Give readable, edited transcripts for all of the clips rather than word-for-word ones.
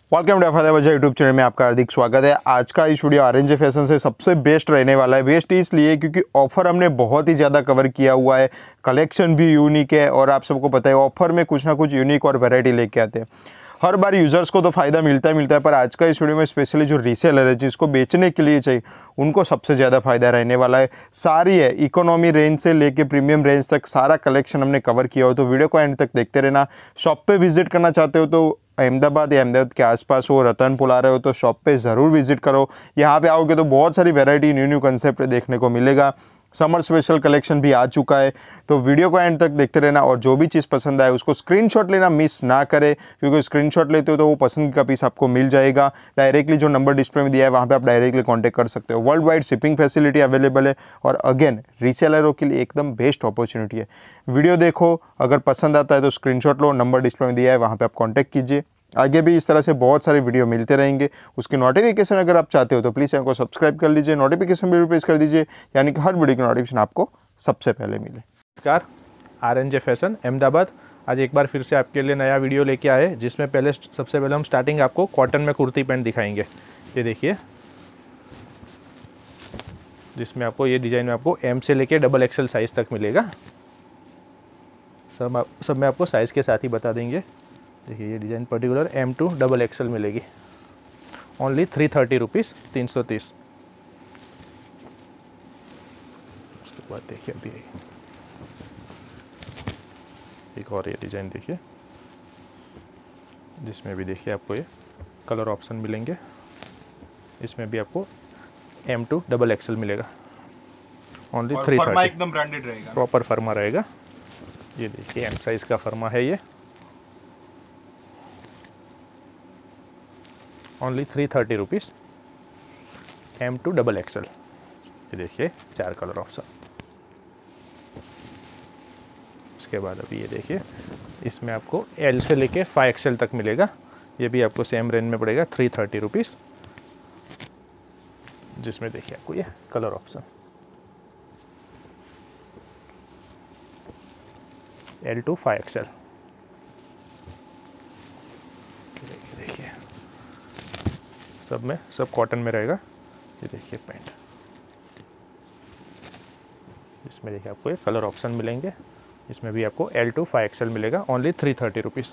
Welcome to फतेह वजह YouTube channel में आपका हार्दिक स्वागत है। आज का इस वीडियो आरएनजे फैशन से सबसे बेस्ट रहने वाला है। बेस्ट इसलिए क्योंकि ऑफर हमने बहुत ही ज़्यादा कवर किया हुआ है, कलेक्शन भी यूनिक है और आप सबको पता है ऑफर में कुछ ना कुछ यूनिक और वैरायटी लेके आते हैं। हर बार यूज़र्स को तो फ़ायदा मिलता है, पर आज का इस वीडियो में स्पेशली जो रीसेलर है, जिसको बेचने के लिए चाहिए, उनको सबसे ज़्यादा फ़ायदा रहने वाला है। सारी है इकोनॉमी रेंज से लेके प्रीमियम रेंज तक सारा कलेक्शन हमने कवर किया हो, तो वीडियो को एंड तक देखते रहना। शॉप पे विजिट करना चाहते हो तो अहमदाबाद या अहमदाबाद के आसपास हो, रतनपुर आ रहे हो तो शॉप पे ज़रूर विजिट करो। यहाँ पे आओगे तो बहुत सारी वैरायटी, न्यू न्यू कंसेप्ट देखने को मिलेगा। समर स्पेशल कलेक्शन भी आ चुका है, तो वीडियो को एंड तक देखते रहना और जो भी चीज़ पसंद आए उसको स्क्रीनशॉट लेना मिस ना करें, क्योंकि स्क्रीनशॉट लेते हो तो वो पसंद का पीस आपको मिल जाएगा। डायरेक्टली जो नंबर डिस्प्ले में दिया है वहाँ पे आप डायरेक्टली कांटेक्ट कर सकते हो। World wide shipping facility available है और अगेन रीसेलरों के लिए एकदम बेस्ट अपॉर्चुनिटी है। वीडियो देखो, अगर पसंद आता है तो स्क्रीनशॉट लो, नंबर डिस्प्ले में दिया है वहाँ पर आप कॉन्टैक्ट कीजिए। आगे भी इस तरह से बहुत सारे वीडियो मिलते रहेंगे। उसकी नोटिफिकेशन अगर आप चाहते हो तो प्लीज़ चैनल को सब्सक्राइब कर लीजिए, नोटिफिकेशन बिल प्रेस कर दीजिए, यानी कि हर वीडियो की नोटिफिकेशन आपको सबसे पहले मिले। नमस्कार, आरएनजे फैशन अहमदाबाद आज एक बार फिर से आपके लिए नया वीडियो लेके आए, जिसमें सबसे पहले हम स्टार्टिंग आपको कॉटन में कुर्ती पैंट दिखाएंगे। ये देखिए, जिसमें आपको ये डिज़ाइन में आपको एम से लेके डबल एक्सएल साइज़ तक मिलेगा। सब में आपको साइज़ के साथ ही बता देंगे। देखिए, ये design particular M to double XL मिलेगी, ओनली 330 रुपीज़, 330। उसके बाद देखिए अभी एक और ये डिज़ाइन देखिए, जिसमें भी देखिए आपको ये कलर ऑप्शन मिलेंगे। इसमें भी आपको एम टू डबल एक्सएल मिलेगा, ओनली 330। एकदम ब्रांडेड रहेगा, प्रॉपर फर्मा रहेगा। ये देखिए एम साइज़ का फर्मा है ये, only 330 rupees, M to double XL. ये देखिए 4 कलर ऑप्शन। उसके बाद अभी ये देखिए, इसमें आपको एल से लेके 5 एक्सएल तक मिलेगा। ये भी आपको सेम रेंज में पड़ेगा 330 रुपीज़, जिसमें देखिए आपको ये colour option L to 5 XL. देखिए सब कॉटन में रहेगा। ये देखिए पैंट, इसमें देखिए आपको ये कलर ऑप्शन मिलेंगे। इसमें भी आपको एल टू 5 एक्सएल मिलेगा, ओनली 330 रुपीज़।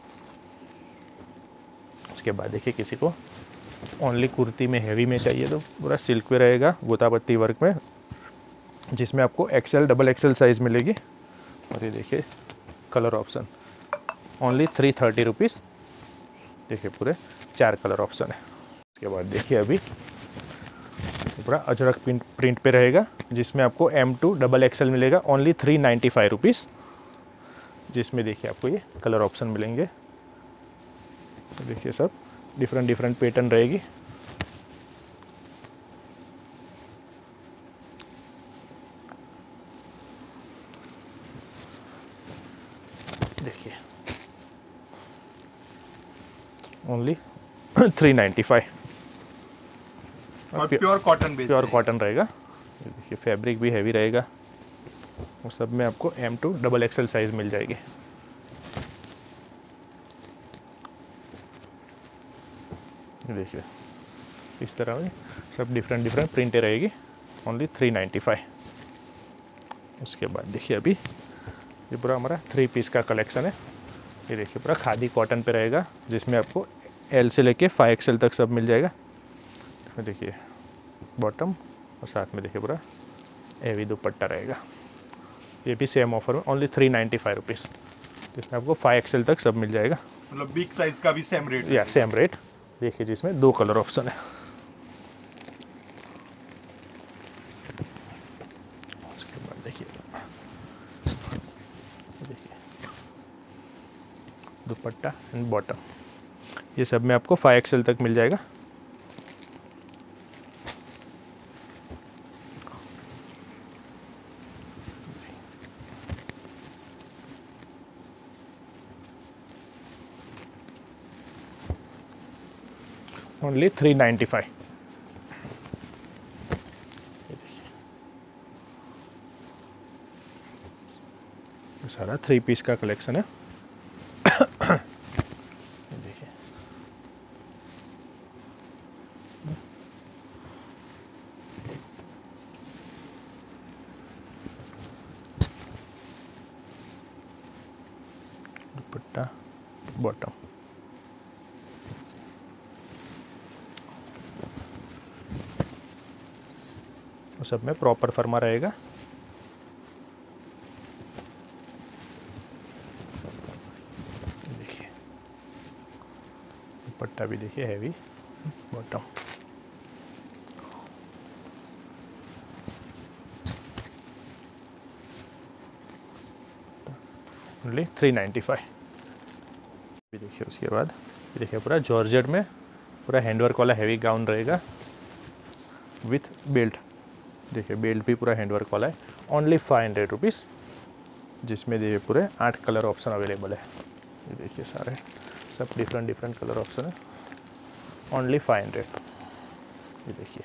उसके बाद देखिए, किसी को ओनली कुर्ती में हैवी में चाहिए तो पूरा सिल्क में रहेगा, गोतापत्ती वर्क में, जिसमें आपको एक्सएल डबल एक्सएल साइज़ मिलेगी। और ये देखिए कलर ऑप्शन, ओनली 330 रुपीज़। देखिए पूरे 4 कलर ऑप्शन है। उसके बाद देखिए अभी पूरा अजरक प्रिंट पे रहेगा, जिसमें आपको एम टू डबल एक्सएल मिलेगा, ओनली 395 रुपीज़। जिसमें देखिए आपको ये कलर ऑप्शन मिलेंगे। तो देखिए सब डिफरेंट पैटर्न रहेगी। देखिए ओनली 395 और प्योर कॉटन रहेगा। देखिए फैब्रिक भी हैवी रहेगा और सब में आपको M to double XL size मिल जाएगी। देखिए इस तरह में सब डिफरेंट प्रिंटें रहेगी, ओनली 395। उसके बाद देखिए अभी ये पूरा हमारा 3 पीस का कलेक्शन है। ये देखिए पूरा खादी कॉटन पे रहेगा, जिसमें आपको एल से लेके 5 एक्सएल तक सब मिल जाएगा। देखिए बॉटम और साथ में देखिए पूरा हेवी दुपट्टा रहेगा। ये भी सेम ऑफर में, ओनली 395 रुपीज़, जिसमें आपको 5 एक्सएल तक सब मिल जाएगा। मतलब बिग साइज का भी सेम रेट, या सेम रेट। देखिए जिसमें 2 कलर ऑप्शन है। उसके बाद देखिए दुपट्टा एंड बॉटम, ये सब में आपको 5 एक्सएल तक मिल जाएगा। ओनली 395। सारा 3 पीस का कलेक्शन है। देखिए बॉटम। सब में प्रॉपर फर्मा रहेगा। देखिए दुपट्टा भी देखिए हैवी, बॉटम। ओनली 395। भी देखिए उसके बाद ये देखिए पूरा जॉर्जेट में पूरा हैंडवर्क वाला हैवी गाउन रहेगा विथ बेल्ट। देखिए बेल्ट भी पूरा हैंडवर्क वाला है। ओनली 500 रुपीज़, जिसमें देखिए पूरे 8 कलर ऑप्शन अवेलेबल है। ये देखिए सारे सब डिफरेंट कलर ऑप्शन है। ओनली 500। ये देखिए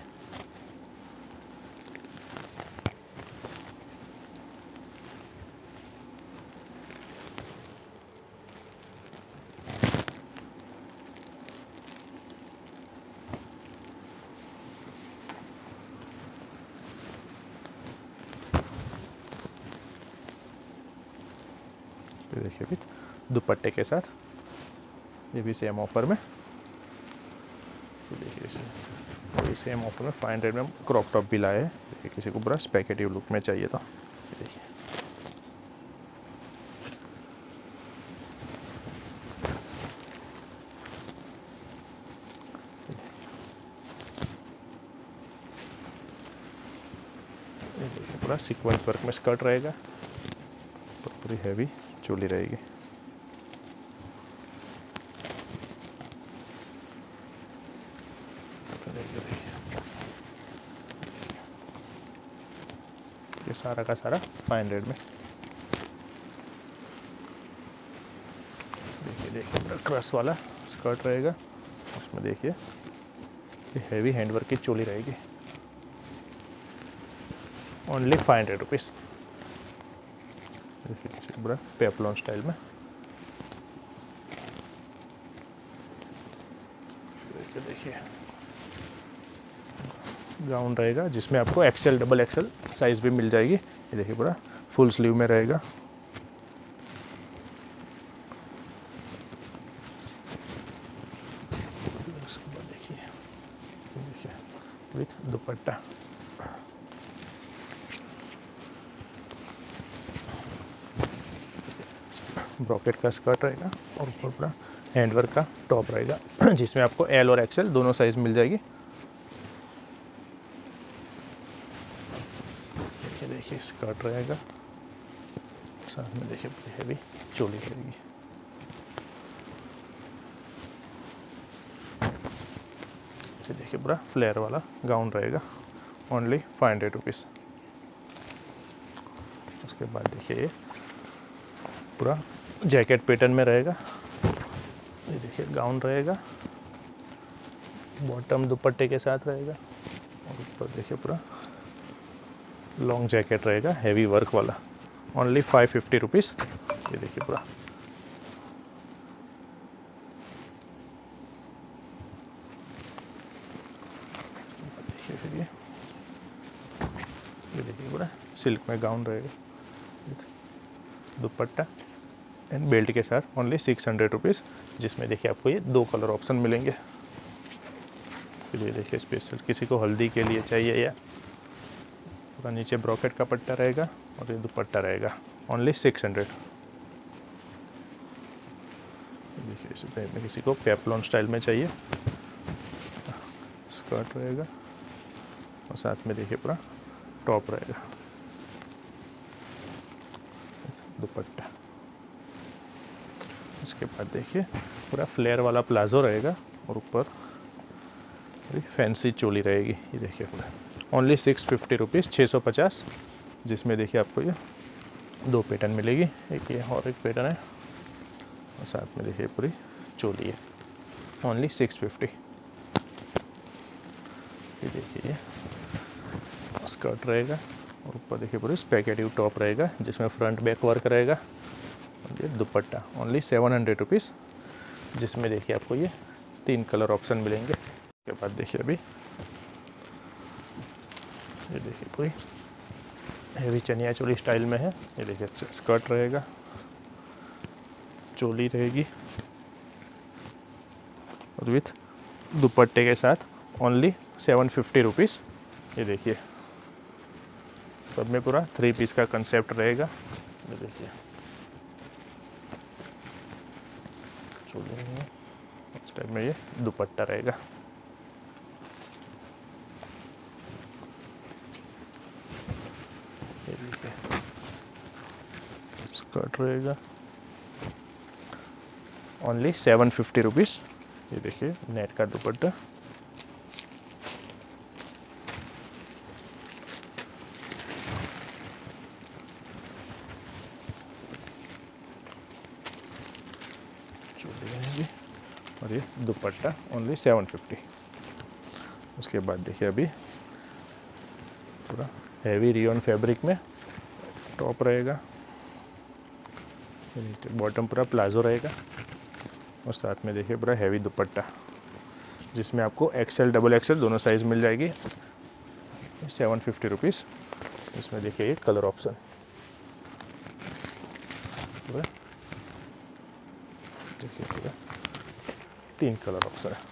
देखिए विथ दुपट्टे के साथ, ये भी सेम ऑफर में। तो देखिए इसे वही सेम ऑफर में 500 में क्रॉप टॉप भी लाए हैं। देखिए किसी को पूरा स्पेकेटिव लुक में चाहिए तो देखिए पूरा सीक्वेंस वर्क में स्कर्ट रहेगा, पूरी हैवी चोली रहेगी। ये सारा का सारा 500 में। देखिए क्रश वाला स्कर्ट रहेगा, उसमें देखिए ये हैवी हैंडवर्क की चोली रहेगी। Only 500 rupees. देखिए पूरा पेप्लॉन स्टाइल में। देखिए गाउन रहेगा जिसमें आपको एक्सेल डबल एक्सेल साइज भी मिल जाएगी। ये देखिए पूरा फुल स्लीव में रहेगा। देखिए विथ दुपट्टा। ब्रॉकेट का स्कर्ट रहेगा और ऊपर पूरा हैंडवर्क का टॉप रहेगा जिसमें आपको एल और एक्सेल दोनों साइज मिल जाएगी। देखिए स्कर्ट रहेगा, साथ में देखिए हैवी चोली रहेगी। देखिए पूरा फ्लेयर वाला गाउन रहेगा। Only 500 rupees. उसके बाद देखिए ये पूरा जैकेट पैटर्न में रहेगा। ये देखिए गाउन रहेगा, बॉटम दुपट्टे के साथ रहेगा और ऊपर देखिए पूरा लॉन्ग जैकेट रहेगा हैवी वर्क वाला। Only 550 rupees. ये देखिए पूरा देखिए फिर ये देखिए पूरा सिल्क में गाउन रहेगा, दुपट्टा एंड बेल्ट के साथ। ओनली 600 रुपीज़, जिसमें देखिए आपको ये 2 कलर ऑप्शन मिलेंगे। फिर ये देखिए स्पेशल किसी को हल्दी के लिए चाहिए या पूरा नीचे ब्रॉकेट का पट्टा रहेगा और ये दुपट्टा रहेगा। ओनली 600। देखिए इस टाइप में किसी को पेप्लॉन स्टाइल में चाहिए, स्कर्ट रहेगा और साथ में देखिए पूरा टॉप रहेगा, दुपट्टा। उसके बाद देखिए पूरा फ्लेयर वाला प्लाजो रहेगा और ऊपर फैंसी चोली रहेगी। ये देखिए पूरा ओनली 650 रुपीज़, 650, जिसमें देखिए आपको ये 2 पैटर्न मिलेगी, एक ये और एक पैटर्न है और साथ में देखिए पूरी चोली है। ओनली 650। ये देखिए ये स्कर्ट रहेगा और ऊपर देखिए पूरी स्पेकेटिव टॉप रहेगा जिसमें फ्रंट बैक वर्क रहेगा और ये दुपट्टा। ओनली 700 रुपीज़, जिसमें देखिए आपको ये 3 कलर ऑप्शन मिलेंगे। उसके बाद देखिए अभी ये देखिए पूरी हैवी चनिया चोली स्टाइल में है। ये देखिए स्कर्ट रहेगा, चोली रहेगी और विथ दुपट्टे के साथ ओनली 750 रुपीज़। ये देखिए सब में पूरा 3 पीस का कंसेप्ट रहेगा। ये देखिए इस टाइप में ये दुपट्टा रहेगा। ये देखिए स्कर्ट रहेगा ओनली 750 रुपीज़। ये देखिए नेट का दुपट्टा। और ये दुपट्टा ओनली 750। उसके बाद देखिए अभी पूरा हैवी रियोन फैब्रिक में टॉप रहेगा, बॉटम पूरा प्लाजो रहेगा और साथ में देखिए पूरा हैवी दुपट्टा जिसमें आपको एक्सेल डबल एक्सेल दोनों साइज़ मिल जाएगी। 750 रुपीज़। इसमें देखिए ये कलर ऑप्शन देखिए पूरा 3 कलर ऑप्शन है।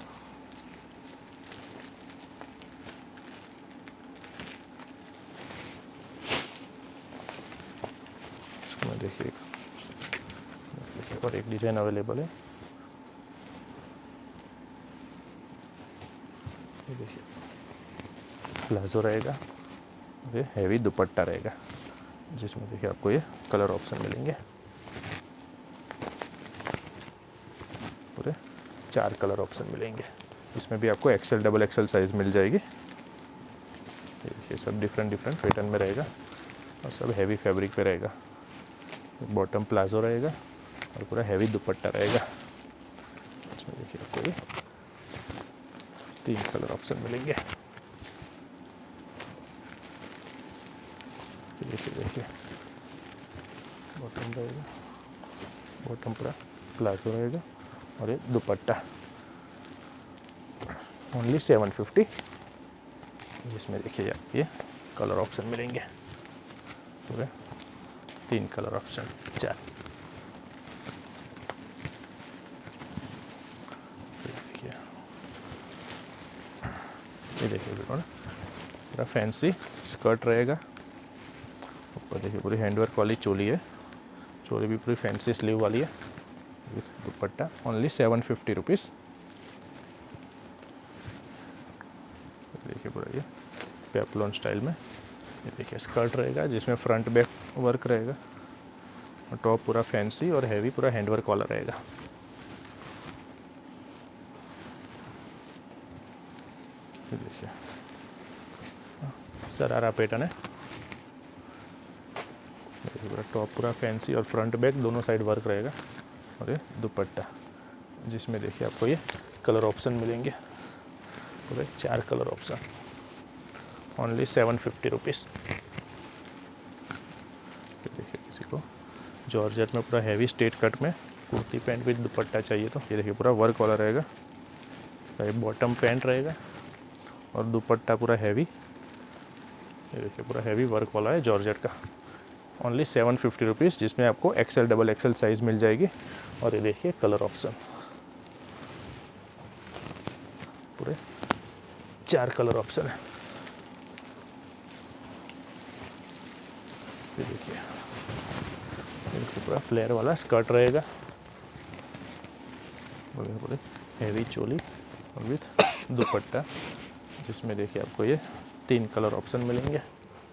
इसमें देखिए और एक डिज़ाइन अवेलेबल है। ये देखिए प्लाजो रहेगा, ये हैवी दुपट्टा रहेगा जिसमें देखिए आपको ये कलर ऑप्शन मिलेंगे। पूरे 4 कलर ऑप्शन मिलेंगे। इसमें भी आपको एक्सेल डबल एक्सेल साइज़ मिल जाएगी। ये देखिए सब डिफरेंट पैटर्न में रहेगा और सब हैवी फैब्रिक पे रहेगा। बॉटम प्लाजो रहेगा और पूरा हैवी दुपट्टा रहेगा। इसमें देखिए आपको ये 3 कलर ऑप्शन मिलेंगे। देखिए बॉटम रहेगा, बॉटम पूरा प्लाजो रहेगा और ये दुपट्टा ओनली 750, जिसमें देखिए आप ये कलर ऑप्शन मिलेंगे पूरे 3 कलर ऑप्शन 4। ये देखिए बिल्कुल पूरा फैंसी स्कर्ट रहेगा। ऊपर देखिए पूरी हैंडवर्क वाली चोली है, चोली भी पूरी फैंसी स्लीव वाली है। दुपट्टा ओनली 750 रुपीज़। देखिए पूरा ये पेप्लॉन स्टाइल में। ये देखिए स्कर्ट रहेगा जिसमें फ्रंट बैक वर्क रहेगा और टॉप पूरा फैंसी और हैवी पूरा हैंडवर्क वाला रहेगा। ये देखिए सरारा पैटर्न है। पूरा टॉप पूरा फैंसी और फ्रंट बैक दोनों साइड वर्क रहेगा और ये दुपट्टा जिसमें देखिए आपको ये कलर ऑप्शन मिलेंगे पूरे 4 कलर ऑप्शन ओनली 750 रुपीज़। देखिए किसी को जॉर्जेट में पूरा हैवी स्ट्रेट कट में कुर्ती पैंट विद दुपट्टा चाहिए तो ये देखिए पूरा वर्क वाला रहेगा। ये बॉटम पैंट रहेगा और दुपट्टा पूरा हैवी। ये देखिए पूरा हैवी वर्क वाला है जॉर्जेट का ओनली 750 रुपीज़, जिसमें आपको एक्सेल डबल एक्सेल साइज़ मिल जाएगी। और ये देखिए कलर ऑप्शन पूरे 4 कलर ऑप्शन है। ये देखिए पूरा फ्लेयर वाला स्कर्ट रहेगा, पूरे हैवी चोली और विथ दुपट्टा जिसमें देखिए आपको ये 3 कलर ऑप्शन मिलेंगे।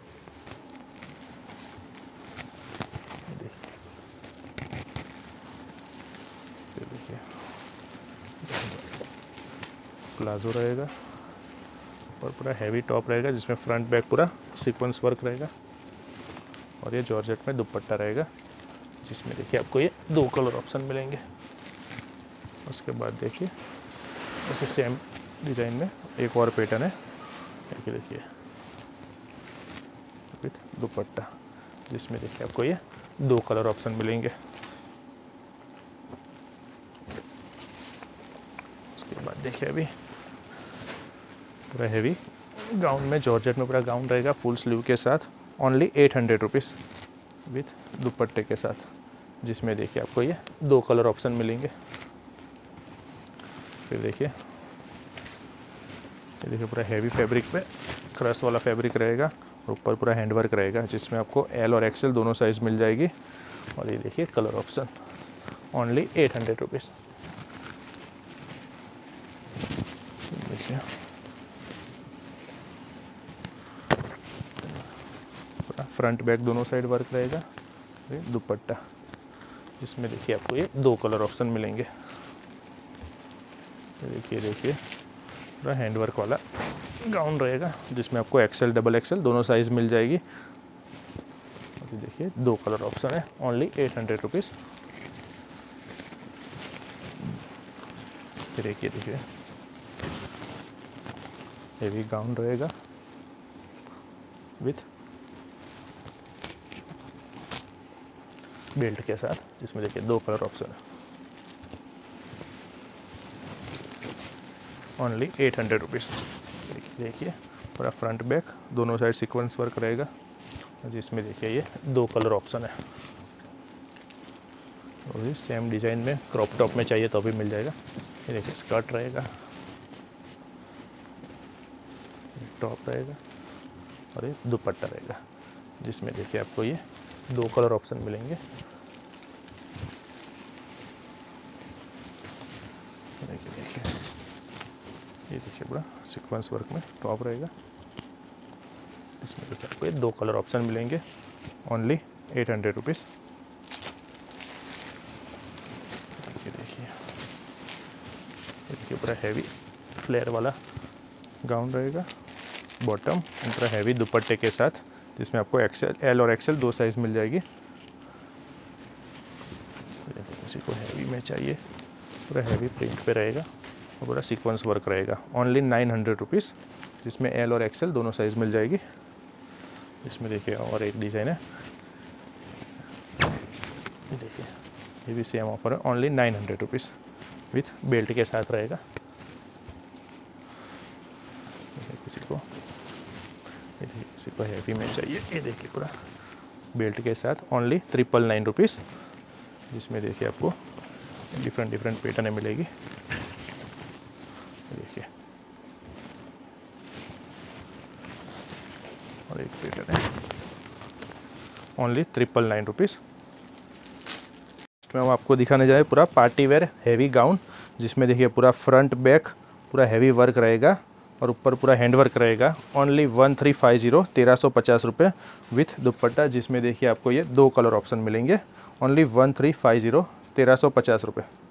देखिए प्लाजो रहेगा और पूरा हैवी टॉप रहेगा जिसमें फ्रंट बैक पूरा सीक्वेंस वर्क रहेगा और ये जॉर्जेट में दुपट्टा रहेगा जिसमें देखिए आपको ये 2 कलर ऑप्शन मिलेंगे। उसके बाद देखिए ऐसे सेम डिज़ाइन में एक और पैटर्न है, देखिए विथ दुपट्टा जिसमें देखिए आपको ये 2 कलर ऑप्शन मिलेंगे। उसके बाद देखिए अभी पूरा हैवी गाउन में जॉर्जेट में पूरा गाउन रहेगा फुल स्लीव के साथ ओनली 800 रुपीज़ विथ दुपट्टे के साथ, जिसमें देखिए आपको ये 2 कलर ऑप्शन मिलेंगे। फिर देखिए, ये देखिए पूरा हैवी फैब्रिक पे क्रश वाला फैब्रिक रहेगा और ऊपर पूरा हैंडवर्क रहेगा, जिसमें आपको एल और एक्सेल दोनों साइज़ मिल जाएगी। और ये देखिए कलर ऑप्शन, ओनली 800 रुपीज़। देखिए पूरा फ्रंट बैक दोनों साइड वर्क रहेगा। ये दुपट्टा, जिसमें देखिए आपको ये 2 कलर ऑप्शन मिलेंगे। देखिए पूरा हैंडवर्क वाला गाउन रहेगा, जिसमें आपको एक्सेल डबल एक्सेल दोनों साइज़ मिल जाएगी। अभी देखिए 2 कलर ऑप्शन है, ओनली 800 रुपीज़। फिर एक ये देखिए हेवी गाउन रहेगा विथ बेल्ट के साथ, जिसमें देखिए 2 कलर ऑप्शन है, ओनली 800 रुपीज़। देखिए पूरा फ्रंट बैक दोनों साइड सीक्वेंस वर्क रहेगा, जिसमें देखिए ये 2 कलर ऑप्शन है। और भी सेम डिज़ाइन में क्रॉप टॉप में चाहिए तो भी मिल जाएगा। ये देखिए स्कर्ट रहेगा, टॉप रहेगा और ये दुपट्टा रहेगा, जिसमें देखिए आपको ये 2 कलर ऑप्शन मिलेंगे। देखिए ये देखिए पूरा सीक्वेंस वर्क में टॉप रहेगा, इसमें देखिए आपको ये 2 कलर ऑप्शन मिलेंगे, ओनली 800 रुपीज़। देखिए पूरा हैवी फ्लेयर वाला गाउन रहेगा, बॉटम पूरा हैवी दुपट्टे के साथ, जिसमें आपको एक्सेल एल और एक्सेल 2 साइज़ मिल जाएगी। किसी को हैवी में चाहिए, पूरा हैवी प्रिंट पे रहेगा और पूरा सीक्वेंस वर्क रहेगा, ओनली 900 रुपीज़, जिसमें एल और एक्सेल दोनों साइज़ मिल जाएगी। इसमें देखिए और एक डिज़ाइन है, देखिए ये भी सेम ऑफर है, ओनली 900 रुपीज़ विथ बेल्ट के साथ रहेगा। किसी को हैवी में चाहिए, ये देखिए पूरा बेल्ट के साथ, ओनली 999 रुपीज़, जिसमें देखिए आपको डिफरेंट पैटर्न मिलेगी। देखिए और एक पैटर्न है, ओनली 999 रुपीज़। इसमें हम आपको दिखाने जाए पूरा पार्टी वेयर हैवी गाउन, जिसमें देखिए पूरा फ्रंट बैक पूरा हैवी वर्क रहेगा और ऊपर पूरा हैंड वर्क रहेगा, ओनली 1350 1350 रुपये विथ दुपट्टा, जिसमें देखिए आपको ये 2 कलर ऑप्शन मिलेंगे, ओनली 1350 1350 रुपये।